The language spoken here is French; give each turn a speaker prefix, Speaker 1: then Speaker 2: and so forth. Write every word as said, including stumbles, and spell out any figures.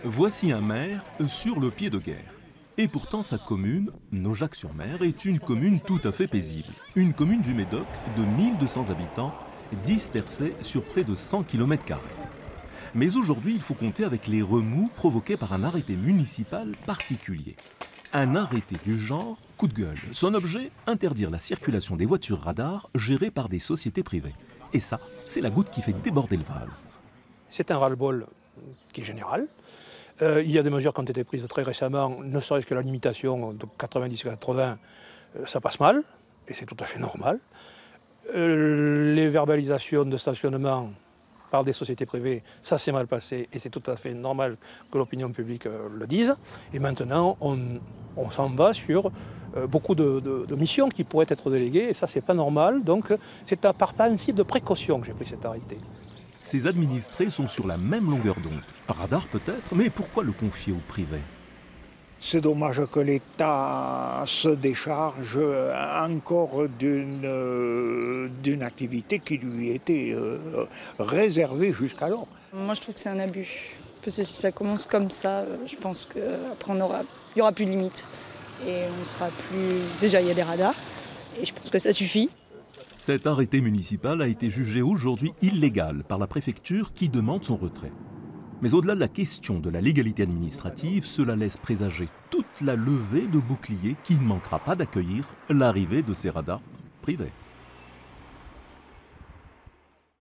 Speaker 1: Voici un maire sur le pied de guerre. Et pourtant sa commune, Naujac-sur-Mer, est une commune tout à fait paisible. Une commune du Médoc de mille deux cents habitants, dispersée sur près de cent kilomètres carrés. Mais aujourd'hui, il faut compter avec les remous provoqués par un arrêté municipal particulier. Un arrêté du genre coup de gueule. Son objet, interdire la circulation des voitures radars gérées par des sociétés privées. Et ça, c'est la goutte qui fait déborder le vase.
Speaker 2: C'est un ras-le-bol qui est général. Euh, il y a des mesures qui ont été prises très récemment, ne serait-ce que la limitation de quatre-vingt-dix à quatre-vingts, euh, ça passe mal, et c'est tout à fait normal. Euh, les verbalisations de stationnement par des sociétés privées, ça s'est mal passé, et c'est tout à fait normal que l'opinion publique euh, le dise. Et maintenant, on, on s'en va sur euh, beaucoup de, de, de missions qui pourraient être déléguées, et ça, c'est pas normal. Donc, c'est par principe de précaution que j'ai pris cet arrêté.
Speaker 1: Ces administrés sont sur la même longueur d'onde. Radar peut-être, mais pourquoi le confier au privé?
Speaker 3: C'est dommage que l'État se décharge encore d'une d'une activité qui lui était euh, réservée jusqu'alors.
Speaker 4: Moi, je trouve que c'est un abus. Parce que si ça commence comme ça, je pense qu'après, il n'y aura plus de limite. Et on sera plus... Déjà, il y a des radars, et je pense que ça suffit.
Speaker 1: Cet arrêté municipal a été jugé aujourd'hui illégal par la préfecture qui demande son retrait. Mais au-delà de la question de la légalité administrative, cela laisse présager toute la levée de boucliers qui ne manquera pas d'accueillir l'arrivée de ces radars privés.